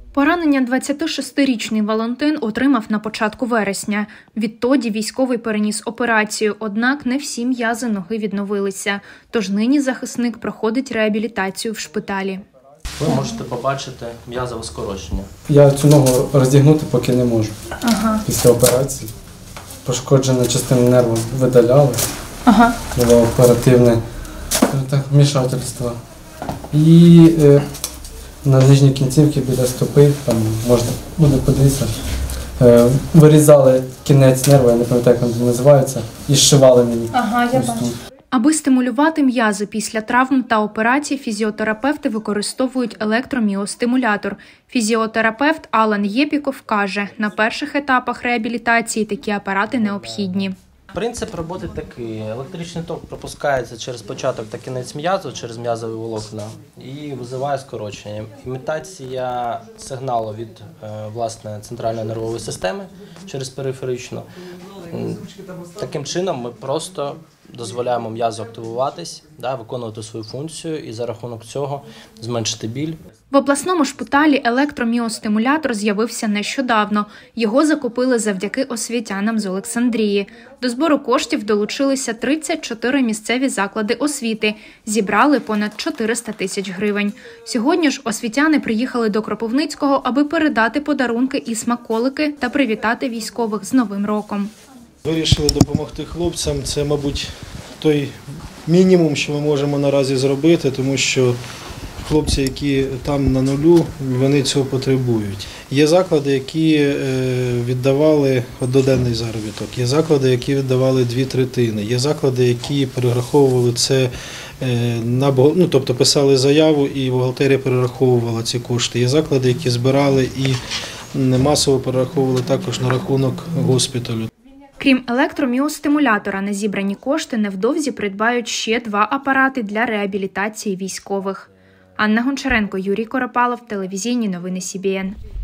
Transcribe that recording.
Поранення 26-річний Валентин отримав на початку вересня. Відтоді військовий переніс операцію, однак не всі м'язи ноги відновилися. Тож нині захисник проходить реабілітацію в шпиталі. Ви можете побачити м'язове скорочення. Я цю ногу роздягнути поки не можу. Після операції. Пошкоджена частина нерву видаляли. Було оперативне вмішательство. І на нижній кінцівці біля стопи, там можна буде подивитися, вирізали кінець нерва, я не пам'ятаю, як він називається, і зшивали мені. Я бачу. Аби стимулювати м'язи після травм та операцій, фізіотерапевти використовують електроміостимулятор. Фізіотерапевт Алан Єпіков каже, на перших етапах реабілітації такі апарати необхідні. Принцип роботи такий. Електричний ток пропускається через початок та кінець м'язу, через м'язові волокна і визиває скорочення. Імітація сигналу від власне центральної нервової системи через периферичну. Таким чином ми просто дозволяємо м'язу активуватись, виконувати свою функцію і за рахунок цього зменшити біль. В обласному шпиталі електроміостимулятор з'явився нещодавно. Його закупили завдяки освітянам з Олександрії. До збору коштів долучилися 34 місцеві заклади освіти. Зібрали понад 400 тисяч гривень. Сьогодні ж освітяни приїхали до Кропивницького, аби передати подарунки і смаколики та привітати військових з Новим роком. Вирішили допомогти хлопцям. Це, мабуть, той мінімум, що ми можемо наразі зробити, тому що хлопці, які там на нулю, вони цього потребують. Є заклади, які віддавали одноденний заробіток, є заклади, які віддавали 2 третини, є заклади, які перераховували це, тобто писали заяву і бухгалтерія перераховувала ці кошти. Є заклади, які збирали і масово перераховували також на рахунок госпіталю. Крім електроміостимулятора, на зібрані кошти невдовзі придбають ще 2 апарати для реабілітації військових. Анна Гончаренко, Юрій Коропалов, телевізійні новини СІБІН.